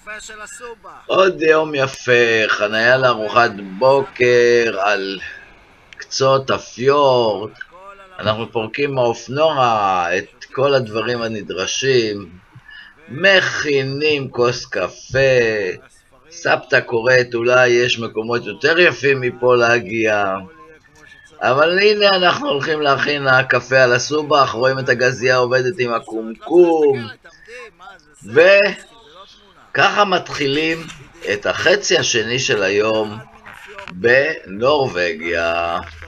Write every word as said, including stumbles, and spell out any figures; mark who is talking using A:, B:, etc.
A: הקפה של הסובה.
B: עוד יום יפה, חניה לארוחת בוקר על קצות הפיורט. אנחנו פורקים מהאופנוע את כל הדברים הנדרשים, מכינים כוס קפה, סבתא קוראת, אולי יש מקומות יותר יפים מפה להגיע, אבל הנה אנחנו הולכים להכין הקפה על הסובח, רואים את הגזייה עובדת עם הקומקום, וככה מתחילים את החצי השני של היום בנורווגיה.